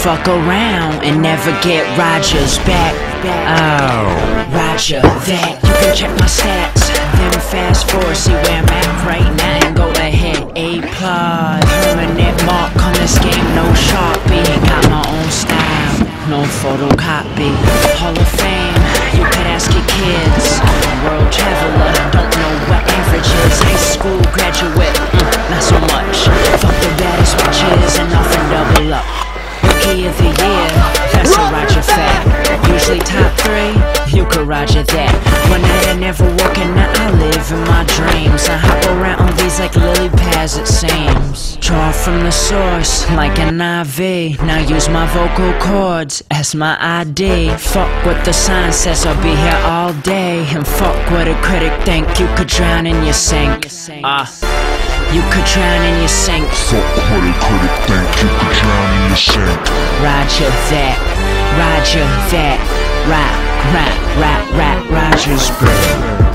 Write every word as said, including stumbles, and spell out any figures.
fuck around and never get Rogers back. Oh, Roger that. You can check my stats, then fast forward, see where I'm at right now and go ahead. A-plot, permanent mark on this game, no Sharpie. Got my own style, no photocopy. Hall of Fame, you could ask your kids. World traveler, don't know what average is. High school graduate, mm, not so much. Fuck the baddest bitches and often double up. Rookie of the year, that's a Roger fact. Usually top three, you could Roger that. One night I never woke and now I live in my dreams. I hop around on these like lily pads it seems. Draw from the source like an I V. Now use my vocal cords as my I D. Fuck what the sign says, I'll be here all day. And fuck what a critic think, you could drown in your sink. Ah. Uh. You could drown in your sink. Fuck what a critic think, you could drown in your sink. Roger that, Roger that. Rap, rap, rap, rap, Roger's back.